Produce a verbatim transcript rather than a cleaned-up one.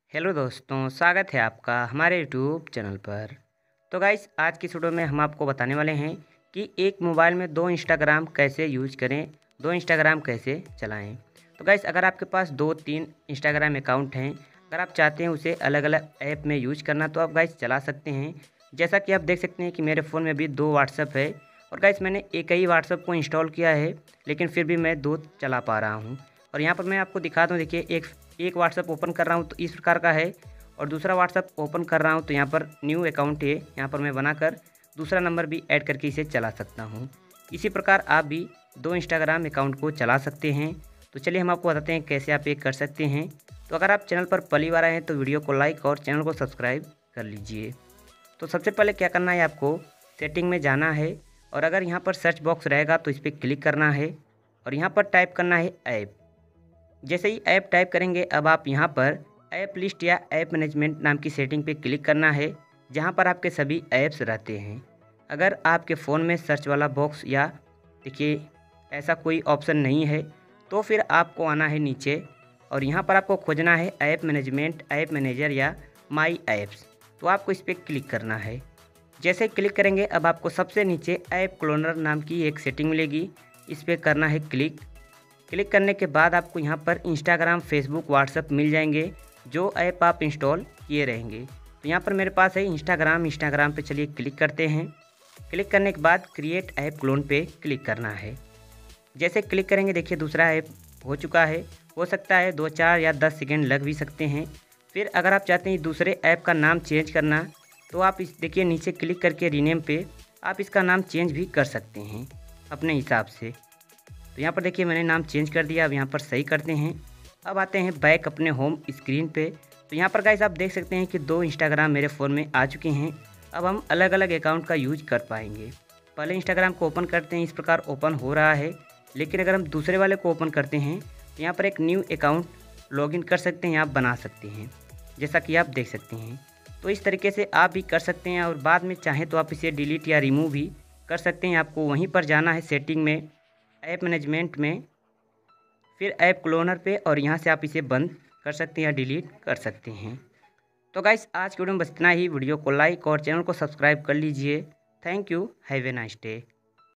Hello दोस्तों, स्वागत है आपका हमारे यूट्यूब चैनल पर। तो गाइस, आज की इस वीडियो में हम आपको बताने वाले हैं कि एक मोबाइल में दो इंस्टाग्राम कैसे यूज करें, दो इंस्टाग्राम कैसे चलाएं। तो गाइस, अगर आपके पास दो तीन इंस्टाग्राम अकाउंट हैं, अगर आप चाहते हैं उसे अलग अलग ऐप में यूज करना, तो आप गाइस चला सकते हैं। जैसा कि आप देख सकते हैं कि मेरे फ़ोन में भी दो व्हाट्सअप है और गाइस मैंने एक ही व्हाट्सअप को इंस्टॉल किया है, लेकिन फिर भी मैं दो चला पा रहा हूँ। और यहाँ पर मैं आपको दिखा दूँ, देखिए एक एक व्हाट्सअप ओपन कर रहा हूँ तो इस प्रकार का है, और दूसरा व्हाट्सअप ओपन कर रहा हूँ तो यहाँ पर न्यू अकाउंट है, यहाँ पर मैं बनाकर दूसरा नंबर भी ऐड करके इसे चला सकता हूँ। इसी प्रकार आप भी दो इंस्टाग्राम अकाउंट को चला सकते हैं। तो चलिए हम आपको बताते हैं कैसे आप ये कर सकते हैं। तो अगर आप चैनल पर पहली बार आए हैं तो वीडियो को लाइक और चैनल को सब्सक्राइब कर लीजिए। तो सबसे पहले क्या करना है, आपको सेटिंग में जाना है और अगर यहाँ पर सर्च बॉक्स रहेगा तो इस पर क्लिक करना है और यहाँ पर टाइप करना है ऐप। जैसे ही ऐप टाइप करेंगे, अब आप यहाँ पर ऐप लिस्ट या ऐप मैनेजमेंट नाम की सेटिंग पे क्लिक करना है, जहाँ पर आपके सभी ऐप्स रहते हैं। अगर आपके फ़ोन में सर्च वाला बॉक्स या देखिए ऐसा कोई ऑप्शन नहीं है तो फिर आपको आना है नीचे और यहाँ पर आपको खोजना है ऐप मैनेजमेंट, ऐप मैनेजर या माई ऐप्स। तो आपको इस पर क्लिक करना है। जैसे क्लिक करेंगे, अब आपको सबसे नीचे ऐप क्लोनर नाम की एक सेटिंग मिलेगी, इस पर करना है क्लिक। क्लिक करने के बाद आपको यहाँ पर इंस्टाग्राम, फेसबुक, व्हाट्सएप मिल जाएंगे जो ऐप आप इंस्टॉल किए रहेंगे। तो यहाँ पर मेरे पास है इंस्टाग्राम। इंस्टाग्राम पे चलिए क्लिक करते हैं। क्लिक करने के बाद क्रिएट ऐप क्लोन पे क्लिक करना है। जैसे क्लिक करेंगे, देखिए दूसरा ऐप हो चुका है। हो सकता है दो चार या दस सेकेंड लग भी सकते हैं। फिर अगर आप चाहते हैं दूसरे ऐप का नाम चेंज करना, तो आप इस देखिए नीचे क्लिक करके रीनेम पे आप इसका नाम चेंज भी कर सकते हैं अपने हिसाब से। तो यहाँ पर देखिए मैंने नाम चेंज कर दिया। अब यहाँ पर सही करते हैं। अब आते हैं बैक अपने होम स्क्रीन पे। तो यहाँ पर गाइस आप देख सकते हैं कि दो इंस्टाग्राम मेरे फ़ोन में आ चुके हैं। अब हम अलग अलग अकाउंट का यूज कर पाएंगे। पहले इंस्टाग्राम को ओपन करते हैं, इस प्रकार ओपन हो रहा है। लेकिन अगर हम दूसरे वाले को ओपन करते हैं तो यहाँ पर एक न्यू अकाउंट लॉगिन कर सकते हैं, आप बना सकते हैं, जैसा कि आप देख सकते हैं। तो इस तरीके से आप भी कर सकते हैं और बाद में चाहें तो आप इसे डिलीट या रिमूव भी कर सकते हैं। आपको वहीं पर जाना है सेटिंग में, ऐप मैनेजमेंट में, फिर ऐप क्लोनर पे, और यहाँ से आप इसे बंद कर सकते हैं या डिलीट कर सकते हैं। तो गाइस, आज की वीडियो में बस इतना ही। वीडियो को लाइक और चैनल को सब्सक्राइब कर लीजिए। Thank you. Have a nice day.